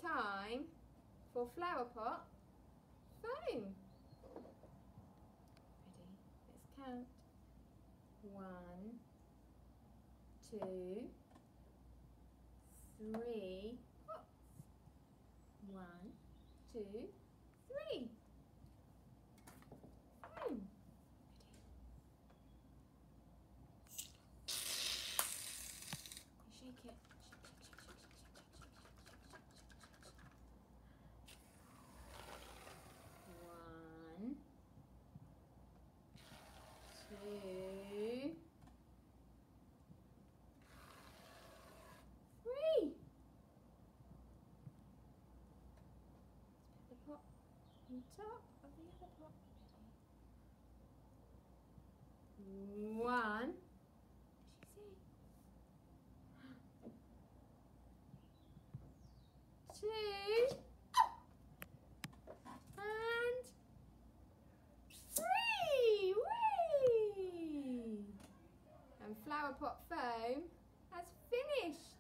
time for flower pot foam. Ready? Let's count. 1, 2, 3 pots. 1, 2, 3. Foam. Shake it. One, two, three. Let's put the pot on top of the other pot. One. Two and three. Whee! And flower pot foam has finished.